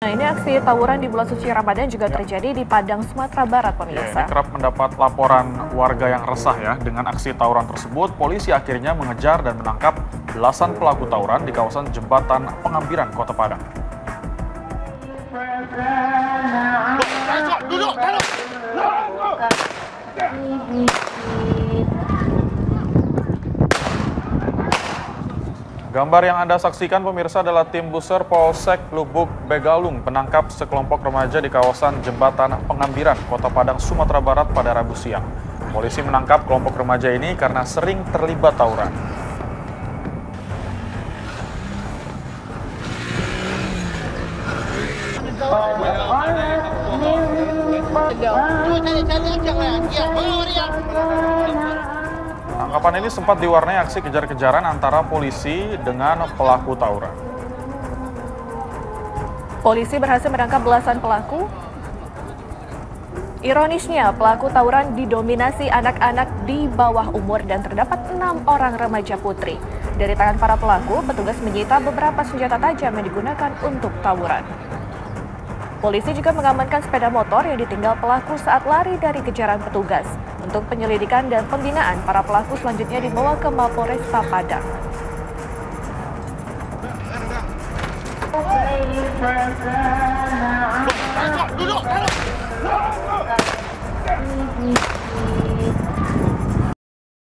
Nah, ini aksi tawuran di bulan suci Ramadan juga terjadi di Padang, Sumatera Barat, Ya, pemirsa. ini kerap mendapat laporan warga yang resah ya. Dengan aksi tawuran tersebut, polisi akhirnya mengejar dan menangkap belasan pelaku tawuran di kawasan Jembatan Pengambiran, Kota Padang. Gambar yang Anda saksikan pemirsa adalah tim Buser Polsek Lubuk Begalung menangkap sekelompok remaja di kawasan Jembatan Pengambiran, Kota Padang, Sumatera Barat pada Rabu siang. Polisi menangkap kelompok remaja ini karena sering terlibat tawuran. Tangkapan ini sempat diwarnai aksi kejar-kejaran antara polisi dengan pelaku tawuran. Polisi berhasil menangkap belasan pelaku. Ironisnya, pelaku tawuran didominasi anak-anak di bawah umur dan terdapat 6 orang remaja putri. Dari tangan para pelaku, petugas menyita beberapa senjata tajam yang digunakan untuk tawuran. Polisi juga mengamankan sepeda motor yang ditinggal pelaku saat lari dari kejaran petugas. Untuk penyelidikan dan pembinaan, para pelaku selanjutnya dibawa ke Mapolresta Padang. Duduk.